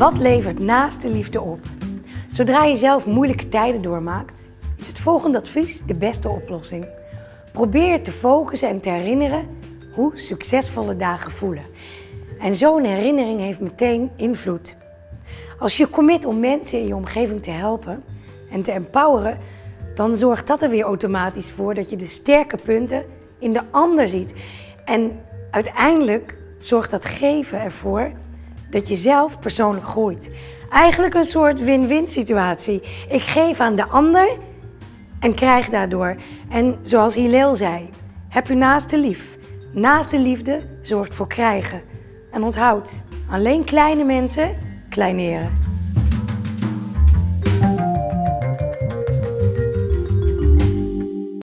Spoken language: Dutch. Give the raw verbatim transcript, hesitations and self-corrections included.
Wat levert naaste liefde op? Zodra je zelf moeilijke tijden doormaakt, is het volgende advies de beste oplossing. Probeer je te focussen en te herinneren hoe succesvolle dagen voelen. En zo'n herinnering heeft meteen invloed. Als je commit om mensen in je omgeving te helpen en te empoweren, dan zorgt dat er weer automatisch voor dat je de sterke punten in de ander ziet. En uiteindelijk zorgt dat geven ervoor dat je zelf persoonlijk groeit. Eigenlijk een soort win-win situatie. Ik geef aan de ander en krijg daardoor. En zoals Hillel zei, heb je naaste lief. Naaste liefde zorgt voor krijgen. En onthoud, alleen kleine mensen kleineren.